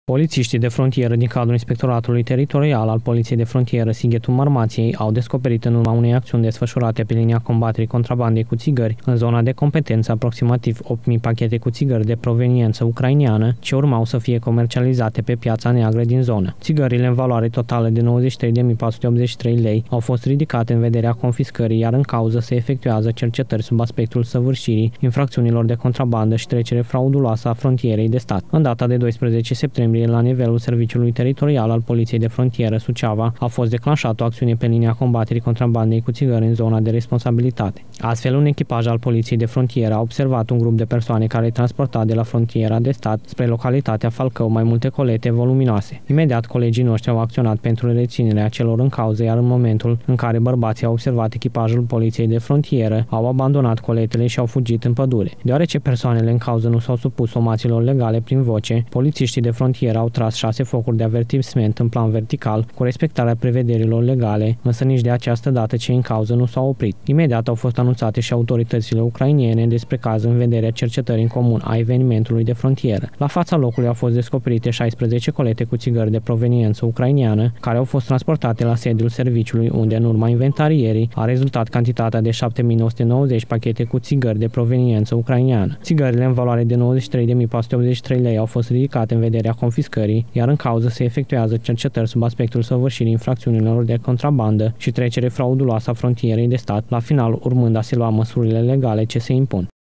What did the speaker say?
Polițiștii de frontieră din cadrul Inspectoratului Teritorial al Poliției de Frontieră Sighetul Marmației au descoperit în urma unei acțiuni desfășurate pe linia combaterii contrabandei cu țigări în zona de competență aproximativ 8.000 pachete cu țigări de proveniență ucraineană ce urmau să fie comercializate pe piața neagră din zonă. Țigările în valoare totală de 93.483 lei au fost ridicate în vederea confiscării, iar în cauză se efectuează cercetări sub aspectul săvârșirii infracțiunilor de contrabandă și trecere frauduloasă a frontierei de stat. În data de 12 septembrie, la nivelul Serviciului Teritorial al Poliției de Frontieră Suceava a fost declanșată o acțiune pe linia combaterii contrabandei cu țigări în zona de responsabilitate. Astfel, un echipaj al Poliției de Frontieră a observat un grup de persoane care transporta de la frontiera de stat spre localitatea Falcău mai multe colete voluminoase. Imediat, colegii noștri au acționat pentru reținerea celor în cauză, iar în momentul în care bărbații au observat echipajul Poliției de Frontieră, au abandonat coletele și au fugit în pădure. Deoarece persoanele în cauză nu s-au supus somațiilor legale prin voce, polițiștii de frontieră au tras 6 focuri de avertisment în plan vertical cu respectarea prevederilor legale, însă nici de această dată cei în cauză nu s-au oprit. Imediat au fost anunțate și autoritățile ucrainene despre caz în vederea cercetării în comun a evenimentului de frontieră. La fața locului au fost descoperite 16 colete cu țigări de proveniență ucraineană, care au fost transportate la sediul serviciului, unde în urma inventarierii a rezultat cantitatea de 7.990 pachete cu țigări de proveniență ucraineană. Țigările în valoare de 93.483 lei au fost ridicate în vederea confiscării, iar în cauză se efectuează cercetări sub aspectul săvârșirii infracțiunilor de contrabandă și trecere frauduloasă a frontierei de stat, la final urmând a se lua măsurile legale ce se impun.